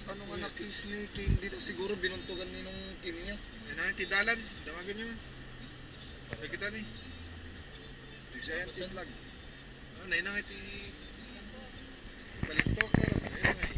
ano nga na case ni King dito, siguro binuntugan ni nung Kim niya. Yan na, tidalan. Damagin nyo. Sabi kita ni. Giant flag. Ano, na iti... Baliktok. Ayun nga.